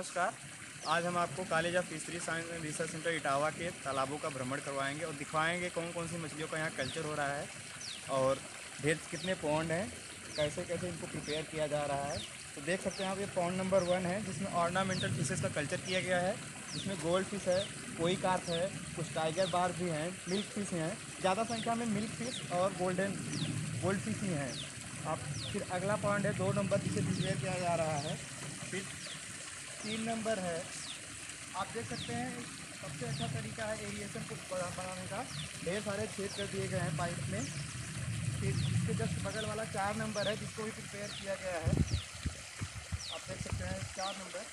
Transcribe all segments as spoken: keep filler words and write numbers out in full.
नमस्कार। आज हम आपको college of fishery science and research centre Etawah के तालाबों का भ्रमण करवाएंगे और दिखवाएंगे कौन कौन सी मछलियों का यहाँ कल्चर हो रहा है और ढेर कितने पॉन्ड हैं, कैसे कैसे इनको प्रिपेयर किया जा रहा है। तो देख सकते हैं आप, ये पॉन्ड नंबर वन है जिसमें ऑर्नामेंटल फिशेस का कल्चर किया गया है। जिसमें गोल्ड फिश है, कोई कार्प है, कुछ टाइगर बार भी हैं, मिल्क फिश हैं। ज़्यादा संख्या में मिल्क फिश और गोल्डन गोल्ड फिश ही हैं। आप फिर अगला पॉइंट है दो नंबर जिसे प्रिपेयर किया जा रहा है। फिर तीन नंबर है, आप देख सकते हैं सबसे अच्छा तरीका है एरिएशन को बनाने का। ढेर सारे छेद कर दिए गए हैं पाइप में। फिर इसके जस्ट बगल वाला चार नंबर है जिसको भी प्रिपेयर किया गया है। आप देख सकते हैं चार नंबर।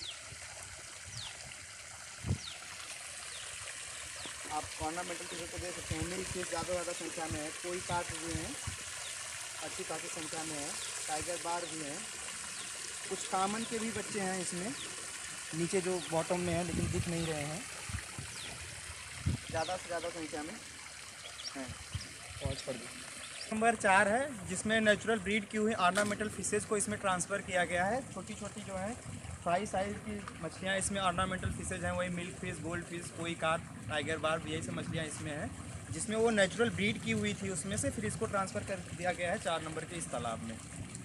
आप ऑर्नामेंटल फिशेस को देख सकते हैं। मिल्क फिश ज़्यादा ज़्यादा संख्या में है, कोई काट भी हैं अच्छी खासी संख्या में है, टाइगर बार भी हैं, कुछ कामन के भी बच्चे हैं इसमें नीचे जो बॉटम में है लेकिन दिख नहीं रहे हैं, ज़्यादा से ज़्यादा संख्या में हैं। पहुँच पड़ गई। नंबर चार है जिसमें नेचुरल ब्रीड की हुई ऑर्नामेंटल फिशेस को इसमें ट्रांसफ़र किया गया है। छोटी छोटी जो है फ्राई साइज की मछलियाँ इसमें ऑर्नामेंटल फिशेज हैं, वही मिल्क फिश, गोल्ड फिश, कोई कार्प, टाइगर बार्ब, यही सब मछलियाँ इसमें हैं जिसमें वो नेचुरल ब्रीड की हुई थी। उसमें से फिर इसको ट्रांसफ़र कर दिया गया है चार नंबर के इस तालाब में।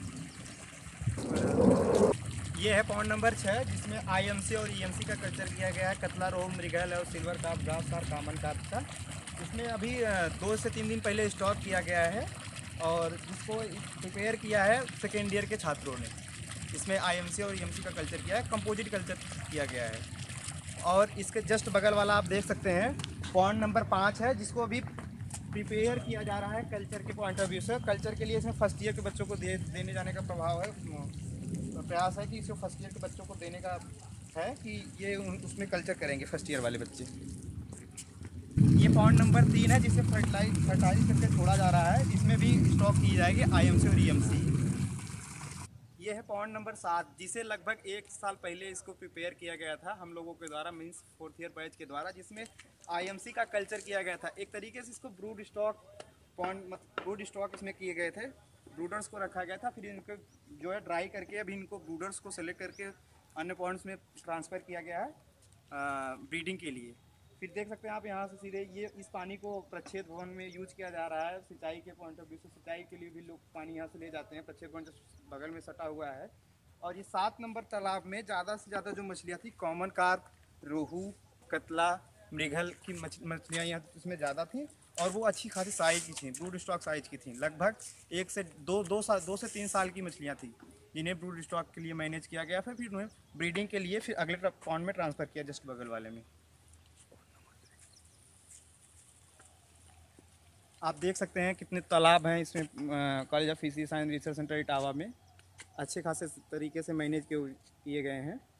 ये है पॉइंट नंबर छः जिसमें आईएमसी और ईएमसी का कल्चर किया गया है। कतला, रोहू, मृगल और silver carp, grass carp, common carp का इसमें अभी दो से तीन दिन पहले स्टॉक किया गया है और जिसको प्रिपेयर किया है सेकेंड ईयर के छात्रों ने। इसमें आईएमसी और ईएमसी का कल्चर किया है, कंपोजिट कल्चर किया गया है। और इसके जस्ट बगल वाला आप देख सकते हैं पॉइंट नंबर पाँच है जिसको अभी प्रिपेयर किया जा रहा है कल्चर के पॉइंट ऑफ व्यू से। कल्चर के लिए इसमें फर्स्ट ईयर के बच्चों को दे देने जाने का प्रभाव है, प्रयास है कि इसे फर्स्ट ईयर के बच्चों को देने का है कि ये उसमें कल्चर करेंगे फर्स्ट ईयर वाले बच्चे। ये पॉइंट नंबर तीन है जिसे फर्टिलाइज फर्टाइज करके छोड़ा जा रहा है। इसमें भी स्टॉक की जाएगी आईएमसी और ईएमसी। ये है पॉइंट नंबर सात जिसे लगभग एक साल पहले इसको प्रिपेयर किया गया था हम लोगों के द्वारा, मीन्स फोर्थ ईयर बैच के द्वारा, जिसमें आईएमसी का कल्चर किया गया था। एक तरीके से इसको brood stock point brood stock इसमें किए गए थे, ब्रूडर्स को रखा गया था। फिर इनको जो है ड्राई करके अभी इनको ब्रूडर्स को सेलेक्ट करके अन्य पॉइंट्स में ट्रांसफ़र किया गया है ब्रीडिंग के लिए। फिर देख सकते हैं आप यहाँ से सीधे ये इस पानी को प्रच्छेद भवन में यूज किया जा रहा है सिंचाई के पॉइंट ऑफ व्यू से। सिंचाई के लिए भी लोग पानी यहाँ से ले जाते हैं, प्रच्छेद भवन जो बगल में सटा हुआ है। और ये सात नंबर तालाब में ज़्यादा से ज़्यादा जो मछलियाँ थी, कॉमन कार्प, रोहू, कतला, मृगल की मछलियाँ यहाँ इसमें ज़्यादा थी और वो अच्छी खासी साइज की थी, ब्रूड स्टॉक साइज की थी। लगभग एक से दो दो साल दो से तीन साल की मछलियाँ थी जिन्हें ब्रूड स्टॉक के लिए मैनेज किया गया। फिर फिर उन्हें ब्रीडिंग के लिए फिर अगले पॉन्ड में ट्रांसफ़र किया जस्ट बगल वाले में। आप देख सकते हैं कितने तालाब हैं इसमें college of fishery science research centre Etawah में। अच्छे खासे तरीके से मैनेज किए गए हैं।